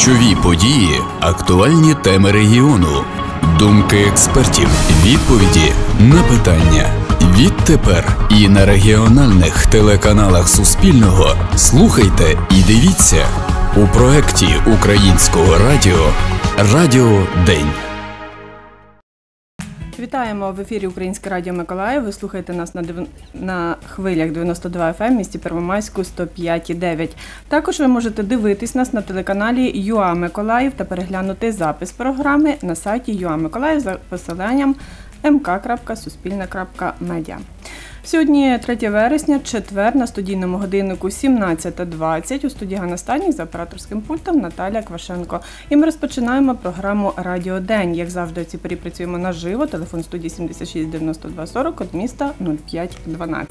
Ключові події, актуальні теми регіону, думки експертів, відповіді на питання. Відтепер і на регіональних телеканалах Суспільного слухайте і дивіться у проєкті Українського радіо «Радіо День». Вітаємо в ефірі Українське радіо Миколаїв. Ви слухаєте нас на хвилях 92 FM в місті Первомайську 105,9. Також ви можете дивитись нас на телеканалі ЮА Миколаїв та переглянути запис програми на сайті ЮА Миколаїв за посиланням mk.suspilne.media. Сьогодні 3 вересня, четвер, на студійному годиннику 17:20. У студії Ганна Станік, за операторським пультом Наталія Квашенко. І ми розпочинаємо програму «Радіо День». Як завжди, в цій порі працюємо наживо. Телефон студії 76 92 40, код міста 0512.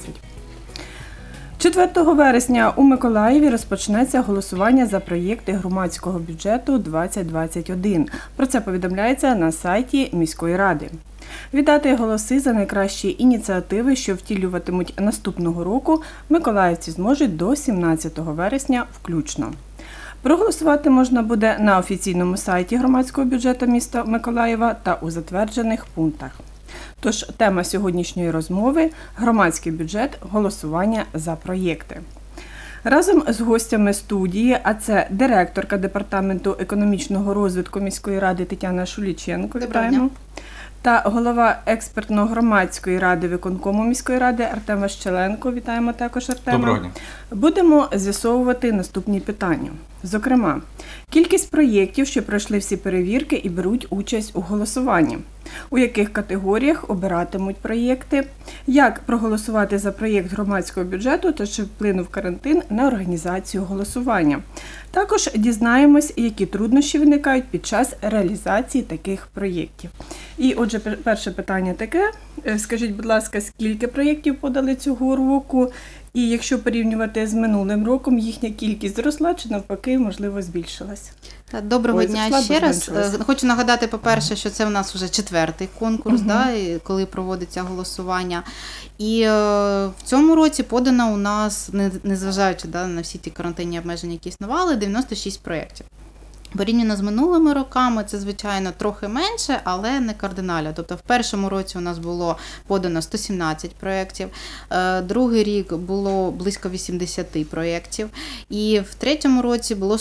4 вересня у Миколаєві розпочнеться голосування за проєкти громадського бюджету 2021. Про це повідомляється на сайті міської ради. Віддати голоси за найкращі ініціативи, що втілюватимуть наступного року, миколаївці зможуть до 17 вересня включно. Проголосувати можна буде на офіційному сайті громадського бюджету міста Миколаєва та у затверджених пунктах. Тож тема сьогоднішньої розмови – громадський бюджет, голосування за проєкти. Разом з гостями студії, а це директорка Департаменту економічного розвитку міської ради Тетяна Шуліченко, вітаємо, та голова експертно-громадської ради виконкому міської ради Артем Ващеленко. Вітаємо також Артема. Доброго дня. Будемо з'ясовувати наступні питання. Зокрема, кількість проєктів, що пройшли всі перевірки і беруть участь у голосуванні. У яких категоріях обиратимуть проєкти, як проголосувати за проєкт громадського бюджету та чи вплинув карантин на організацію голосування. Також дізнаємось, які труднощі виникають під час реалізації таких проєктів. І отже, перше питання таке. Скажіть, будь ласка, скільки проєктів подали цього року? І якщо порівнювати з минулим роком, їхня кількість зросла чи навпаки, можливо, збільшилась? Доброго дня ще раз. Хочу нагадати, по-перше, що це у нас вже 4-й конкурс, коли проводиться голосування. І в цьому році подано у нас, незважаючи на всі ті карантинні обмеження, які існували, 96 проєктів. Порівняно з минулими роками це, звичайно, трохи менше, але не кардинально. Тобто в першому році у нас було подано 117 проєктів, другий рік було близько 80 проєктів, і в третьому році було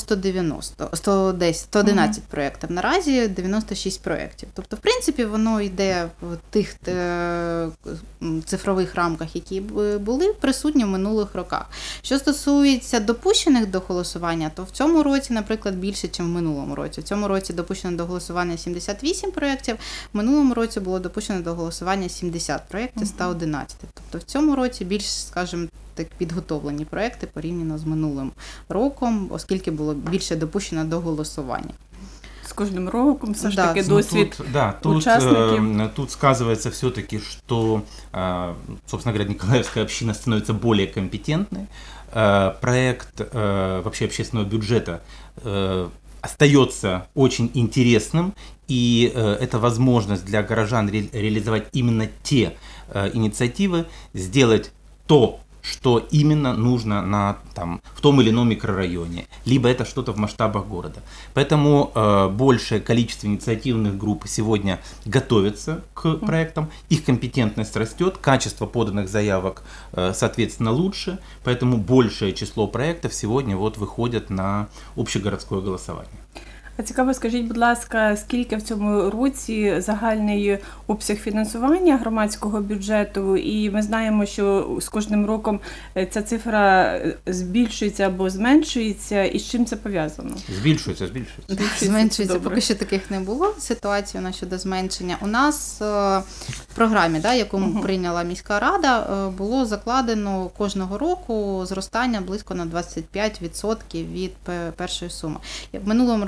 111 проєктів. Наразі 96 проєктів. Тобто, в принципі, воно йде в тих цифрових рамках, які були присутні в минулих роках. Що стосується допущених до голосування, то в цьому році, наприклад, більше, ніж в минулому році. В цьому році допущено до голосування 78 проєктів, в минулому році було допущено до голосування 70 проєктів, 111. Тобто в цьому році більш, скажімо так, підготовлені проєкти порівняно з минулим роком, оскільки було більше допущено до голосування. С каждым роком все ж таки досвід участників. Тут сказывается все-таки, что, собственно говоря, Николаевская община становится более компетентной. Проект вообще общественного бюджета остается очень интересным, и это возможность для горожан реализовать именно те инициативы, сделать то, что именно нужно в том или ином микрорайоне, либо это что-то в масштабах города. Поэтому большее количество инициативных групп сегодня готовятся к проектам, их компетентность растет, качество поданных заявок, соответственно, лучше, поэтому большее число проектов сегодня выходят на общегородское голосование. А цікаво, скажіть, будь ласка, скільки в цьому році загальний обсяг фінансування громадського бюджету? І ми знаємо, що з кожним роком ця цифра збільшується або зменшується. І з чим це пов'язано? Збільшується. Зменшується. Поки що таких не було ситуацій щодо зменшення. У нас в програмі, яку прийняла міська рада, було закладено кожного року зростання близько на 25% від першої суми. В минулому році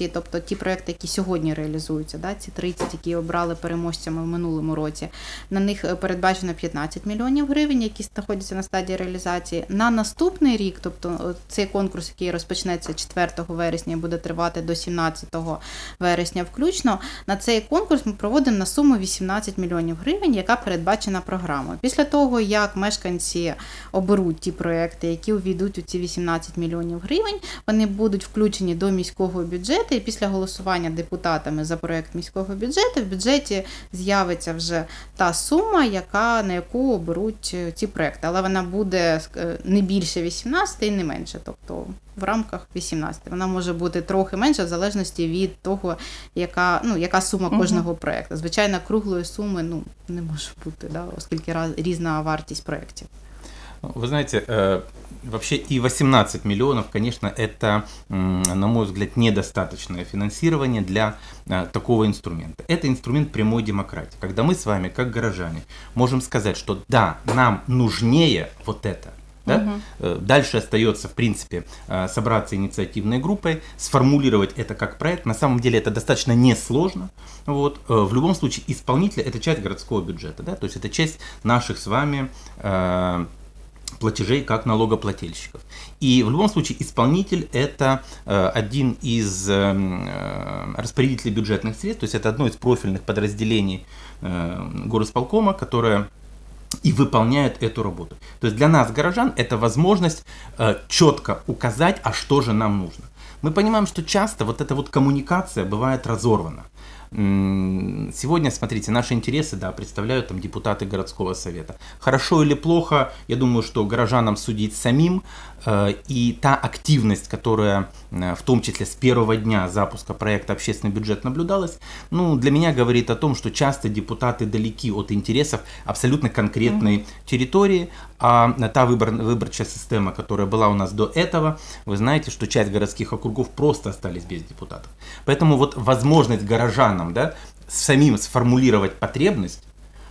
тобто ті проекти, які сьогодні реалізуються, да, ці 30, які обрали переможцями в минулому році, на них передбачено 15 мільйонів гривень, які знаходяться на стадії реалізації. На наступний рік, тобто цей конкурс, який розпочнеться 4 вересня і буде тривати до 17 вересня включно, на цей конкурс ми проводимо на суму 18 мільйонів гривень, яка передбачена програмою. Після того, як мешканці оберуть ті проекти, які увійдуть у ці 18 мільйонів гривень, вони будуть включені до міського бюджету, і після голосування депутатами за проект міського бюджету в бюджеті з'явиться вже та сума, на яку оберуть ці проекти. Але вона буде не більше 18 і не менше, тобто в рамках 18. Вона може бути трохи менша в залежності від того, яка сума кожного проекту. Звичайно, круглої суми не може бути, да, оскільки різна вартість проєктів. Вы знаете, вообще и 18 миллионов, конечно, это, на мой взгляд, недостаточное финансирование для такого инструмента. Это инструмент прямой демократии, когда мы с вами, как горожане, можем сказать, что да, нам нужнее вот это. Да? Дальше остается, в принципе, собраться инициативной группой, сформулировать это как проект. На самом деле это достаточно несложно. Вот. В любом случае, исполнитель – это часть городского бюджета, да? То есть это часть наших с вами платежей как налогоплательщиков. И в любом случае исполнитель – это один из распорядителей бюджетных средств, то есть это одно из профильных подразделений горисполкома, которое и выполняет эту работу. То есть для нас, горожан, это возможность четко указать, а что же нам нужно. Мы понимаем, что часто вот эта вот коммуникация бывает разорвана. Сегодня, смотрите, наши интересы, да, представляют там депутаты городского совета. Хорошо или плохо, я думаю, что горожанам судить самим. И та активность, которая в том числе с первого дня запуска проекта «Общественный бюджет» наблюдалась, для меня говорит о том, что часто депутаты далеки от интересов абсолютно конкретной территории, а та выборчая система, которая была у нас до этого, вы знаете, что часть городских округов просто остались без депутатов. Поэтому вот возможность горожанам, да, самим сформулировать потребность,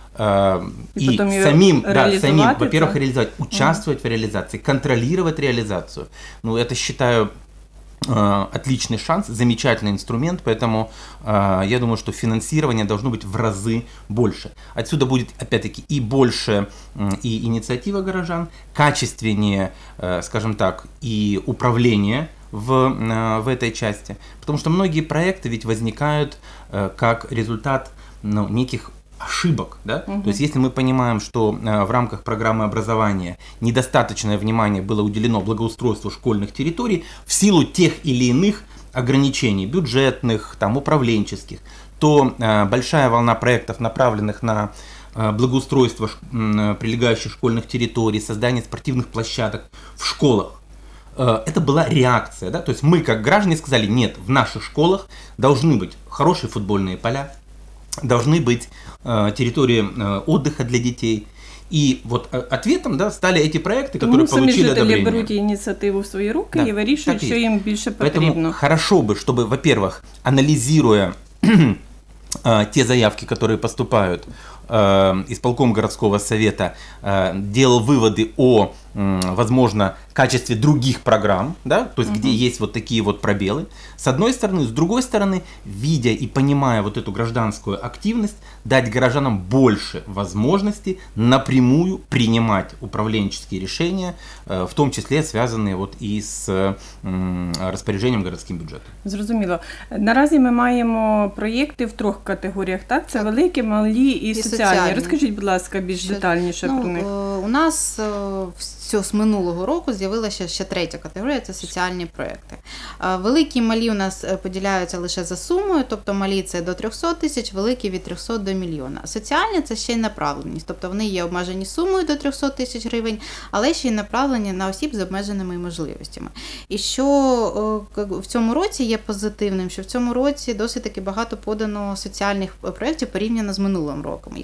и самим, во-первых, реализовать, участвовать в реализации, контролировать реализацию. Это, считаю, отличный шанс, замечательный инструмент, поэтому я думаю, что финансирование должно быть в разы больше. Отсюда будет, опять-таки, и больше и инициатива горожан, качественнее, скажем так, и управление в этой части. Потому что многие проекты ведь возникают как результат неких ошибок, да? То есть если мы понимаем, что в рамках программы образования недостаточное внимание было уделено благоустройству школьных территорий в силу тех или иных ограничений бюджетных, управленческих, то большая волна проектов, направленных на благоустройство прилегающих школьных территорий, создание спортивных площадок в школах, это была реакция, да? То есть мы как граждане сказали: нет, в наших школах должны быть хорошие футбольные поля, должны быть территории отдыха для детей. И вот ответом, да, стали эти проекты, которые получили одобрение. Самі жителі беруть ініціативу в свої руки, да, і вирішують, що їм більше потрібно. Поэтому хорошо бы, чтобы, во-первых, анализируя те заявки, которые поступают, исполком городского совета делал выводы о, возможно, качестве других программ, да, то есть где есть вот такие вот пробелы, с одной стороны, с другой стороны, видя и понимая вот эту гражданскую активность, дать горожанам больше возможностей напрямую принимать управленческие решения, в том числе связанные вот и с розпорядженням городським бюджетом. Зрозуміло. Наразі ми маємо проєкти в трьох категоріях, так? Це великі, малі і соціальні. Розкажіть, будь ласка, більш детальніше про них. У нас з минулого року з'явилася ще третя категорія – це соціальні проекти. Великі і малі у нас поділяються лише за сумою, тобто малі – це до 300 тисяч, великі – від 300 до мільйона. Соціальні – це ще й направленість, тобто вони є обмежені сумою до 300 тисяч гривень, але ще й направлені на осіб з обмеженими можливостями. І що в цьому році є позитивним, що в цьому році досить таки багато подано соціальних проєктів порівняно з минулим роком. Їх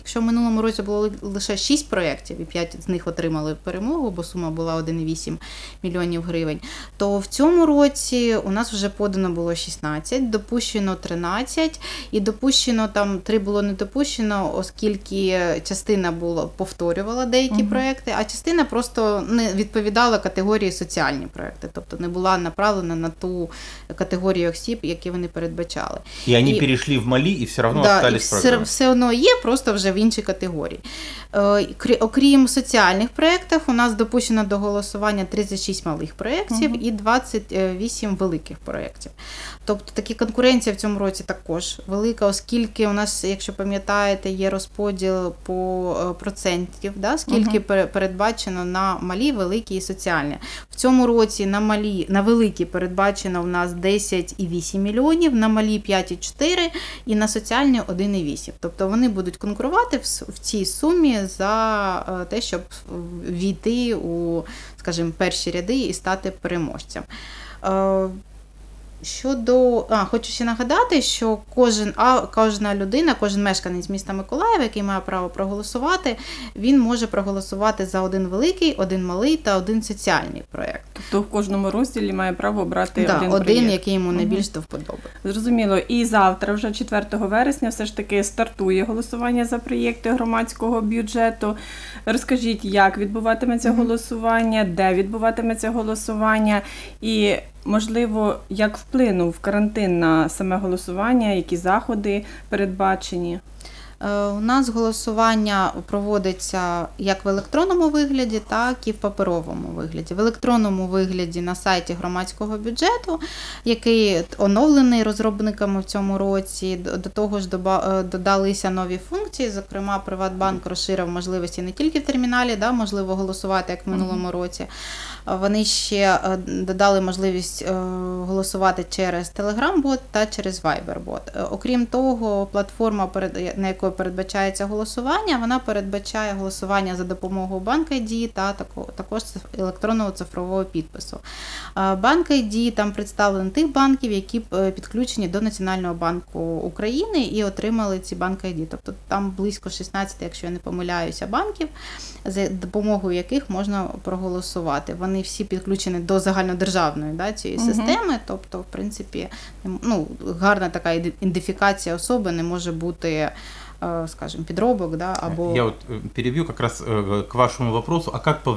Якщо в минулому році було лише 6 проєктів, і 5 з них отримали перемогу, бо сума була 1,8 мільйонів гривень, то в цьому році у нас вже подано було 16, допущено 13, і допущено там 3 було не допущено, оскільки частина повторювала деякі проєкти, а частина просто не відповідала категорії соціальні проєкти, тобто не була направлена на ту категорію осіб, які вони передбачали. І вони перейшли в малі і все одно залишились в програмі. Все одно є, просто вже в іншій категорії. Окрім соціальних проєктів, у нас допущено до голосування 36 малих проєктів і 28 великих проєктів. Тобто такі конкуренція в цьому році також велика, оскільки у нас, якщо пам'ятаєте, є розподіл по процентів, да, скільки передбачено на малі, великі і соціальні. В цьому році на великі передбачено у нас 10,8 мільйонів, на малі 5,4 і на соціальні 1,8. Тобто вони будуть конкурувати в цій сумі за те, щоб війти у, скажімо, перші ряди і стати переможцем. Хочу ще нагадати, що кожна людина, кожен мешканець міста Миколаєва, який має право проголосувати, він може проголосувати за один великий, один малий та один соціальний проєкт. Тобто в кожному розділі має право обрати один проєкт. Який йому найбільш до вподоби. Зрозуміло. І завтра, вже 4 вересня, все ж таки стартує голосування за проєкти громадського бюджету. Розкажіть, як відбуватиметься голосування, де відбуватиметься голосування і, можливо, як вплинув карантин на саме голосування, які заходи передбачені? У нас голосування проводиться як в електронному вигляді, так і в паперовому вигляді. В електронному вигляді на сайті громадського бюджету, який оновлений розробниками в цьому році. До того ж додалися нові функції, зокрема Приватбанк розширив можливості не тільки в терміналі, можливо голосувати, як в минулому році. Вони ще додали можливість голосувати через Telegram-бот та через Viber-бот. Окрім того, платформа, на якої передбачається голосування, вона передбачає голосування за допомогою BankID та також електронного цифрового підпису. BankID, там представлені тих банків, які підключені до Національного банку України і отримали ці BankID. Тобто там близько 16, якщо я не помиляюся, банків, за допомогою яких можна проголосувати. Вони всі підключені до загальнодержавної цієї системи, тобто, в принципі, гарна така ідентифікація особи не може бути, скажем, підробок, або... Я вот перебью как раз к вашему вопросу, а как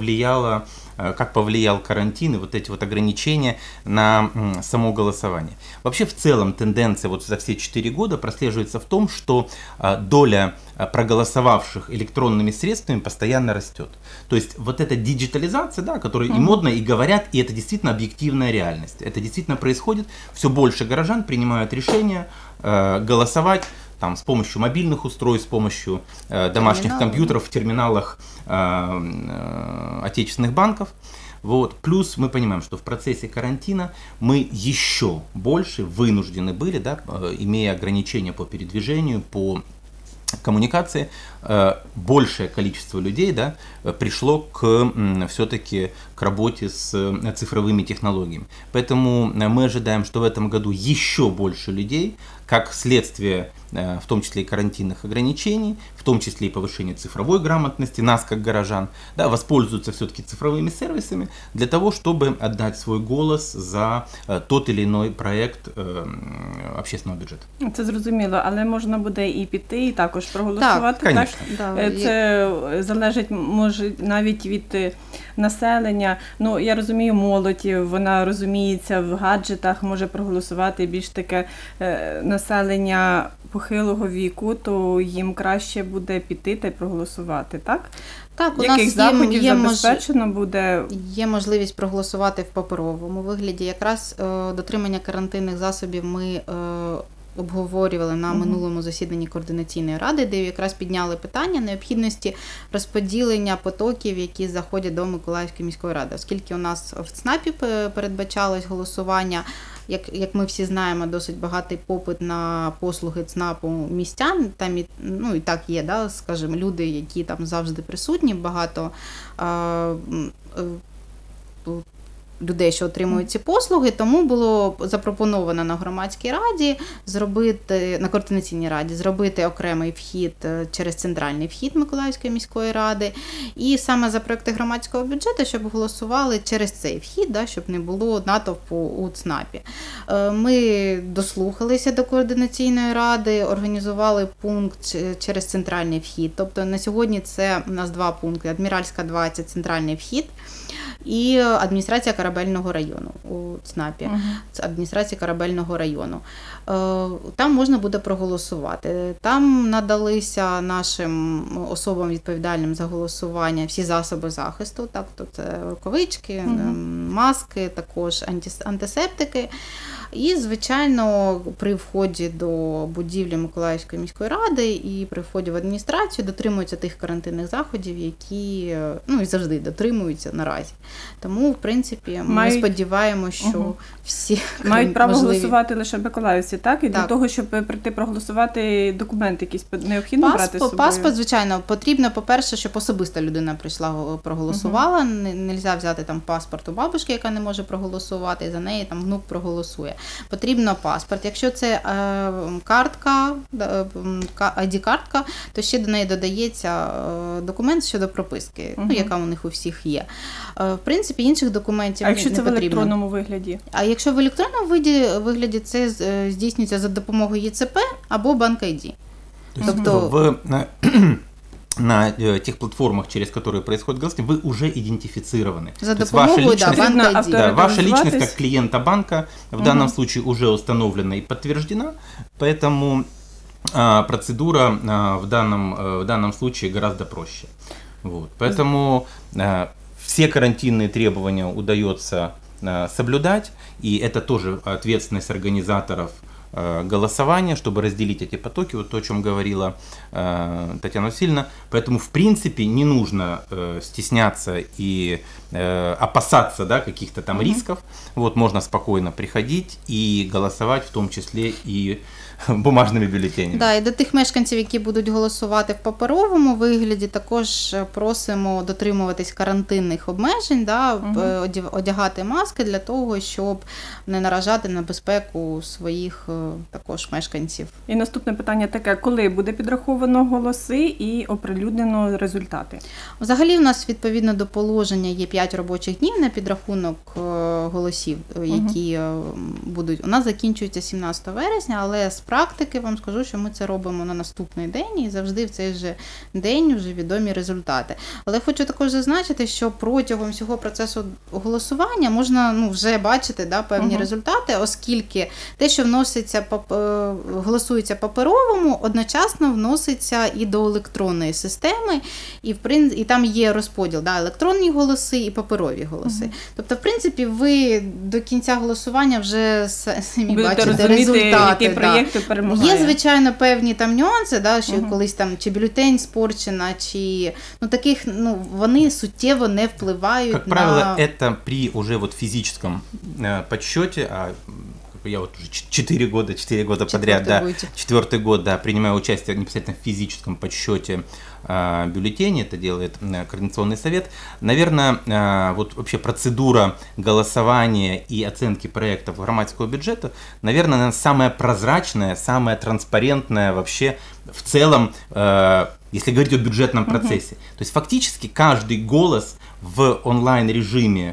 повлиял карантин и вот эти вот ограничения на само голосование? Вообще, в целом, тенденция вот за все 4 года прослеживается в том, что доля проголосовавших электронными средствами постоянно растет. То есть вот эта диджитализация, о которой и модно, и говорят, и это действительно объективная реальность. Это действительно происходит. Все больше горожан принимают решение голосовать там, с помощью мобильных устройств, с помощью домашних компьютеров в терминалах отечественных банков. Вот. Плюс мы понимаем, что в процессе карантина мы еще больше вынуждены были, имея ограничения по передвижению, по коммуникации, большее количество людей пришло все-таки к работе с цифровыми технологиями. Поэтому мы ожидаем, что в этом году еще больше людей, как следствие в том числе и карантинных ограничений, в том числе и повышения цифровой грамотности нас как горожан, воспользуются все-таки цифровыми сервисами для того, чтобы отдать свой голос за тот или иной проект общественного бюджету. Це зрозуміло, але можна буде і піти, і також проголосувати. Так, звісно. Це залежить, може, навіть від населення. Я розумію, молодь, вона розуміється в гаджетах, може проголосувати більш таке населення похилого віку, то їм краще буде піти та й проголосувати, так? Так, у яких нас заходів забезпечено буде? Є можливість проголосувати в паперовому вигляді. Якраз дотримання карантинних засобів ми обговорювали на минулому засіданні Координаційної ради, де якраз підняли питання необхідності розподілення потоків, які заходять до Миколаївської міської ради. Оскільки у нас в ЦНАПі передбачалось голосування, як ми всі знаємо, досить багатий попит на послуги ЦНАПу містян, там і так є, скажімо, люди, які там завжди присутні, багато людей, що отримують ці послуги, тому було запропоновано на громадській раді на координаційній раді зробити окремий вхід через центральний вхід Миколаївської міської ради. І саме за проекти громадського бюджету, щоб голосували через цей вхід, щоб не було натовпу у ЦНАПі. Ми дослухалися до координаційної ради, організували пункт через центральний вхід. Тобто на сьогодні це у нас 2 пункти. Адміральська 20, центральний вхід, і адміністрація Корабельного району у ЦНАПі. Адміністрація Корабельного району. Там можна буде проголосувати. Там надалися нашим особам відповідальним за голосування всі засоби захисту, тобто це рукавички, маски, також антисептики. І, звичайно, при вході до будівлі Миколаївської міської ради і при вході в адміністрацію дотримуються тих карантинних заходів, які і завжди дотримуються наразі. Тому, в принципі, ми сподіваємося, що всі мають право голосувати лише миколаївці, так? І для того, щоб прийти проголосувати, документи якісь необхідно брати з собою? Паспорт, звичайно, потрібно, по-перше, щоб особиста людина прийшла, проголосувала. Нельзя взяти там паспорт у бабушки, яка не може проголосувати, і за неї там внук проголосує. Потрібно паспорт. Якщо це картка, ID-картка, то ще до неї додається документ щодо прописки, яка у них у всіх є. В принципі, інших документів не потрібно. А якщо це в електронному вигляді? А якщо в електронному вигляді, це здійснюється за допомогою ЄЦП або Банк-ID. Тобто на тех платформах, через которые происходит голосование, вы уже идентифицированы. За допомогою Банк-ID. Ваша личность как клиента банка в данном случае уже установлена и подтверждена, поэтому процедура в данном случае гораздо проще. Вот. Поэтому все карантинные требования удается соблюдать, и это тоже ответственность организаторов голосования, чтобы разделить эти потоки, вот то, о чем говорила Татьяна Васильевна. Поэтому, в принципе, не нужно стесняться и опасаться каких-то там рисков. Вот, можно спокойно приходить и голосовать, в том числе и бумажними бюлетенями. Да, і до тих мешканців, які будуть голосувати в паперовому вигляді, також просимо дотримуватись карантинних обмежень, одягати маски для того, щоб не наражати на безпеку своїх також мешканців. І наступне питання таке: коли буде підраховано голоси і оприлюднено результати? Взагалі, у нас відповідно до положення є 5 робочих днів на підрахунок голосів, які будуть. У нас закінчується 17 вересня, але з практики вам скажу, що ми це робимо на наступний день і завжди в цей же день вже відомі результати. Але хочу також зазначити, що протягом всього процесу голосування можна вже бачити певні результати, оскільки те, що голосується паперовому, одночасно вноситься і до електронної системи, і там є розподіл, електронні голоси і паперові голоси. Тобто, в принципі, ви до кінця голосування вже самі бачите результати. Які проєкти перемагає. Є, звичайно, певні там нюанси, що колись там чи бюлетень спорчена, чи таких, вони суттєво не впливають Как правило, это при уже физическом подсчете, я вот уже 4 года подряд, четвертый год, принимаю участие непосредственно в физическом подсчете бюллетеней, это делает Координационный совет. Наверное, вот вообще процедура голосования и оценки проектов громадского бюджета, наверное, самая прозрачная, самая транспарентная вообще в целом, если говорить о бюджетном процессе. То есть фактически каждый голос в онлайн-режиме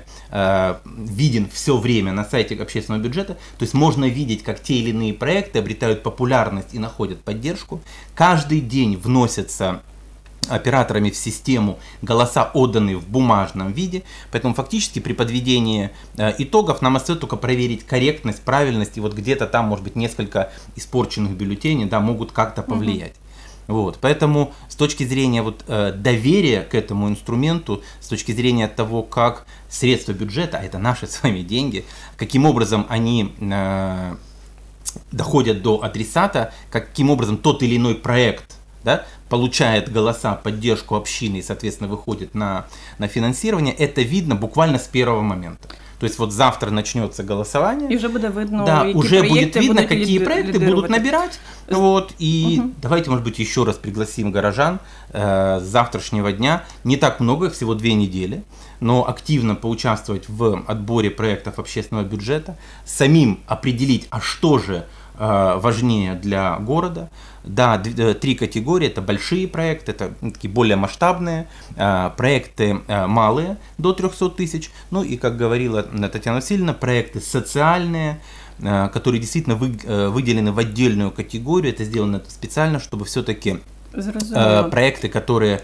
виден все время на сайте общественного бюджета, то есть можно видеть, как те или иные проекты обретают популярность и находят поддержку. Каждый день вносятся операторами в систему голоса, отданные в бумажном виде, поэтому фактически при подведении итогов нам остается только проверить корректность, правильность, и вот где-то там, может быть, несколько испорченных бюллетеней могут как-то повлиять. Вот, поэтому с точки зрения доверия к этому инструменту, с точки зрения того, как средства бюджета, а это наши с вами деньги, каким образом они доходят до адресата, каким образом тот или иной проект да, получает голоса, поддержку общины и, соответственно, выходит на финансирование, это видно буквально с первого момента. То есть вот завтра начнется голосование. И уже будет видно, да, уже будет видно, какие проекты будут набирать. Вот, и давайте, может быть, еще раз пригласим горожан с завтрашнего дня. Не так много, всего 2 недели, но активно поучаствовать в отборе проектов общественного бюджета, самим определить, а что же важнее для города. Да, 3 категории, это большие проекты, это такие более масштабные, проекты малые, до 300 тысяч, ну и, как говорила Татьяна Васильевна, проекты социальные, которые действительно выделены в отдельную категорию, это сделано специально, чтобы все-таки проекты, которые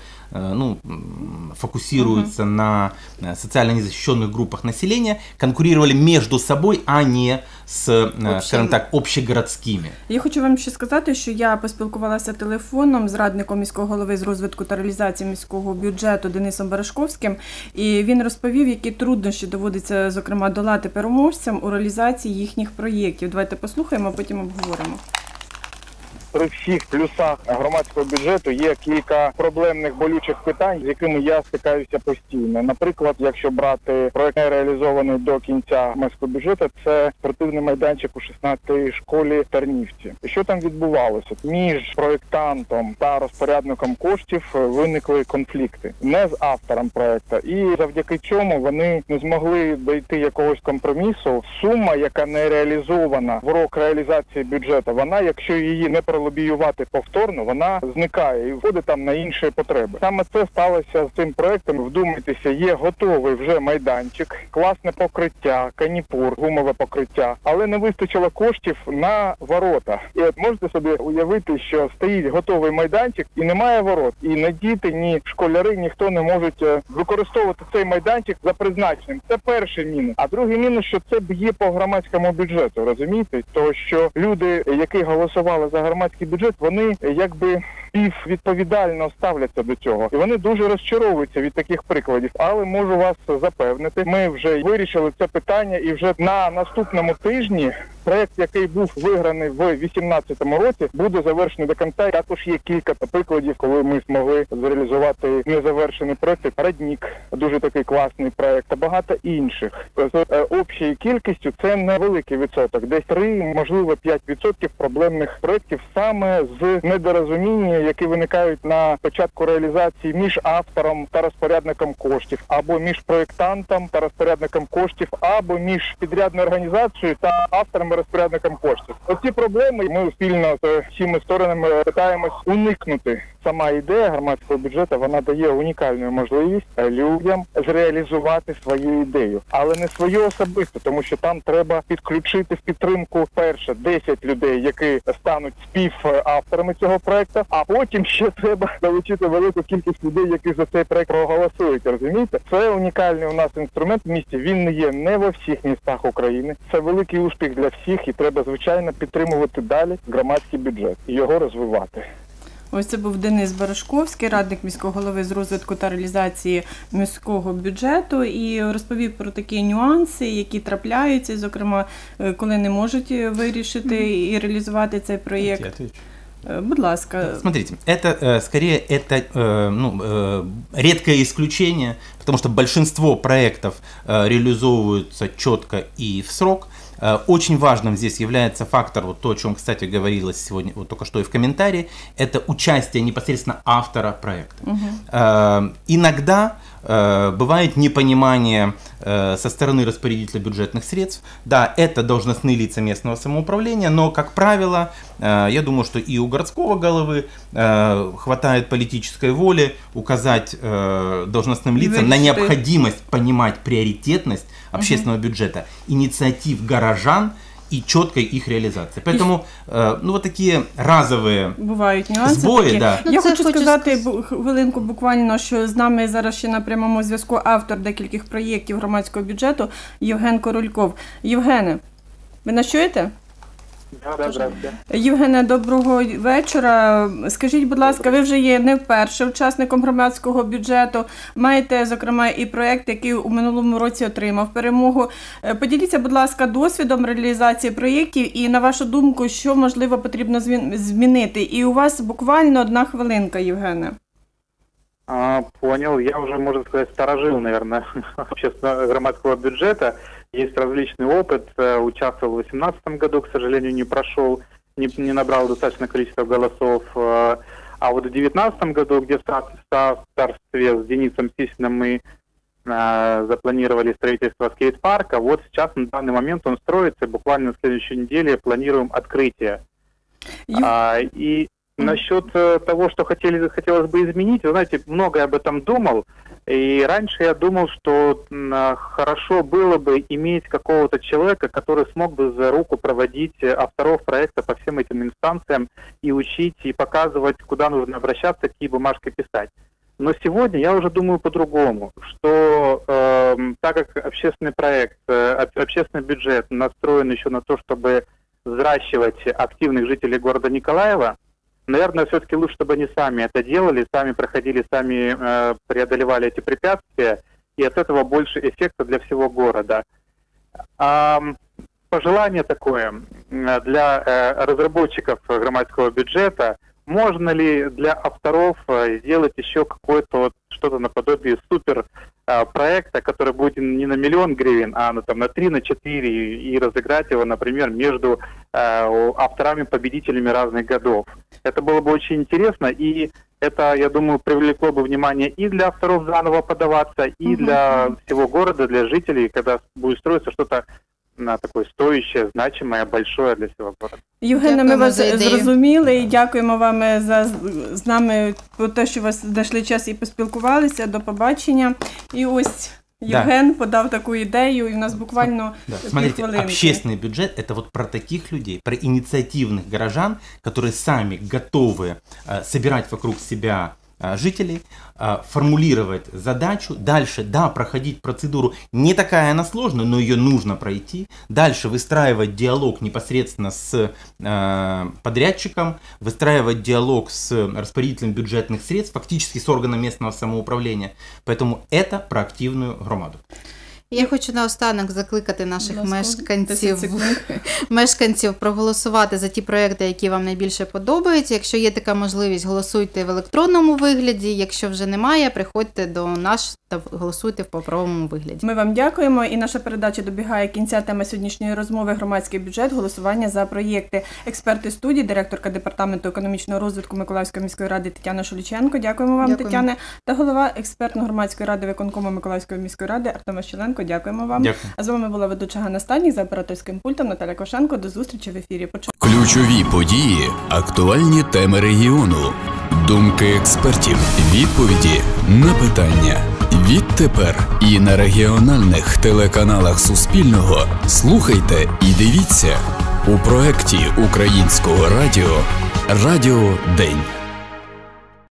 фокусируются на социально незащищенных группах населения, конкурировали между собой, а не з, скажімо так, общегородськими. Я хочу вам ще сказати, що я поспілкувалася телефоном з радником міського голови з розвитку та реалізації міського бюджету Денисом Барашковським, і він розповів, які труднощі доводиться, зокрема, долати переможцям у реалізації їхніх проєктів. Давайте послухаємо, а потім обговоримо. При всіх плюсах громадського бюджету є кілька проблемних болючих питань, з якими я стикаюся постійно. Наприклад, якщо брати проект, реалізований до кінця громадського бюджету, це спортивний майданчик у 16-й школі в Тарнівці. І що там відбувалося? Між проєктантом та розпорядником коштів виникли конфлікти. Не з автором проєкту. І завдяки чому вони не змогли дійти якогось компромісу. Сума, яка не реалізована в рок реалізації бюджету, вона, якщо її не лобіювати повторно, вона зникає і входить там на інші потреби. Саме це сталося з цим проектом. Вдумайтеся, є готовий вже майданчик, класне покриття, каніпур, гумове покриття, але не вистачило коштів на ворота. І от можете собі уявити, що стоїть готовий майданчик і немає ворот. І ні діти, ні школяри, ніхто не можуть використовувати цей майданчик за призначенням. Це перший мінус. А другий мінус, що це б'є по громадському бюджету, розумієте? То, що люди, які голосували за громадський бюджет, вони якби співвідповідально ставляться до цього. І вони дуже розчаровуються від таких прикладів. Але можу вас запевнити, ми вже вирішили це питання і вже на наступному тижні проект, який був виграний в 2018 році, буде завершений до кінця. Також є кілька прикладів, коли ми змогли зреалізувати незавершений проект. Раднік, дуже такий класний проект, та багато інших. З общою кількістю це невеликий відсоток. Десь 3, можливо 5% проблемних проєктів саме з недорозуміння, які виникають на початку реалізації між автором та розпорядником коштів, або між проєктантом та розпорядником коштів, або між підрядною організацією та автором і розпорядником коштів. Оці проблеми ми спільно з всіма сторонами намагаємось уникнути. Сама ідея громадського бюджету, вона дає унікальну можливість людям зреалізувати свою ідею. Але не свою особисто, тому що там треба підключити в підтримку перше 10 людей, які стануть співавторами цього проекту, а потім ще треба долучити велику кількість людей, які за цей проект проголосують, розумієте? Це унікальний у нас інструмент в місті, він не є не во всіх містах України. Це великий успіх для всіх і треба, звичайно, підтримувати далі громадський бюджет і його розвивати. Ось це був Денис Барашковський, радник міського голови з розвитку та реалізації міського бюджету, і розповів про такі нюанси, які трапляються, зокрема, коли не можуть вирішити і реалізувати цей проєкт. Будь ласка. Смотрите, это скорее редкое исключение, потому что большинство проектов реализовываются четко и в срок. Очень важным здесь является фактор, вот то, о чем, кстати, говорилось сегодня, вот только что и в комментарии, это участие непосредственно автора проекта. Иногда бывает непонимание со стороны распорядителя бюджетных средств. Да, это должностные лица местного самоуправления, но, как правило, я думаю, что и у городского головы хватает политической воли указать должностным лицам на необходимость понимать приоритетность общественного бюджета, инициатив горожан и четкой их реализации. Поэтому вот такие разовые бувають нюанси збої. Такі. Да. Я хочу сказати хвилинку буквально, що з нами зараз ще на прямому зв'язку автор декількох проєктів громадського бюджету Євген Корольков. Євгене, ви нас чуєте? Здравствуйте. Євгене, доброго вечора. Скажіть, будь ласка, ви вже є не вперше учасником громадського бюджету. Маєте, зокрема, і проєкт, який у минулому році отримав перемогу. Поділіться, будь ласка, досвідом реалізації проєктів і, на вашу думку, що, можливо, потрібно змінити. І у вас буквально 1 хвилинка, Євгене. Понял. Я уже, можно сказать, старожил, наверное, общественного громадского бюджета. Есть различный опыт. Участвовал в 2018 году, к сожалению, не прошел, не набрал достаточное количество голосов. А вот в 2019 году, где в соавторстве с Денисом Сисиным мы запланировали строительство скейт-парка, вот сейчас на данный момент он строится, и буквально на следующей неделе планируем открытие. И насчет того, что хотелось бы изменить, вы знаете, много об этом думал. И раньше я думал, что хорошо было бы иметь какого-то человека, который смог бы за руку проводить авторов проекта по всем этим инстанциям и учить, и показывать, куда нужно обращаться, какие бумажки писать. Но сегодня я уже думаю по-другому, что так как общественный проект, общественный бюджет настроен еще на то, чтобы взращивать активных жителей города Николаева, наверное, все-таки лучше, чтобы они сами это делали, сами проходили, сами преодолевали эти препятствия, и от этого больше эффекта для всего города. Пожелание такое для разработчиков громадского бюджета: можно ли для авторов сделать еще какое-то что-то наподобие супер проекта, который будет не на 1 000 000 гривен, а на 3, на 4, и разыграть его, например, между авторами-победителями разных годов. Это было бы очень интересно, и это, я думаю, привлекло бы внимание и для авторов заново подаваться, и для всего города, для жителей, когда будет строиться что-то такое стоящее, значимое, большое для всього города. Євгене, ми вас зрозуміли і дякуємо вам з нами про те, що ви знайшли час і поспілкувалися. До побачення. І ось Євген подав таку ідею, і у нас буквально Смотрите, общественный бюджет – это вот про таких людей, про инициативных горожан, которые сами готовы собирать вокруг себя жителей, формулировать задачу, дальше, да, проходить процедуру, не такая она сложная, но ее нужно пройти, дальше выстраивать диалог непосредственно с подрядчиком, выстраивать диалог с распорядителем бюджетных средств, фактически с органом местного самоуправления, поэтому это про активную громаду. Я хочу наостанок закликати наших мешканців проголосувати за ті проекти, які вам найбільше подобаються. Якщо є така можливість, голосуйте в електронному вигляді. Якщо вже немає, приходьте до нас та голосуйте в паперовому вигляді. Ми вам дякуємо. І наша передача добігає кінця. Тема сьогоднішньої розмови – громадський бюджет, голосування за проєкти. Експерти студії, директорка департаменту економічного розвитку Миколаївської міської ради Тетяна Шуліченко. Дякуємо вам, Тетяна. Та голова експертно-громадської ради виконкому Миколаївської міської ради Артем Ващеленко. Дякуємо вам. Дякую. А з вами була ведуча Ганна Станік, за операторським пультом Наталя Кошенко. До зустрічі в ефірі. Ключові події, актуальні теми регіону, думки експертів, відповіді на питання. Відтепер і на регіональних телеканалах Суспільного слухайте і дивіться у проєкті Українського радіо «Радіо День».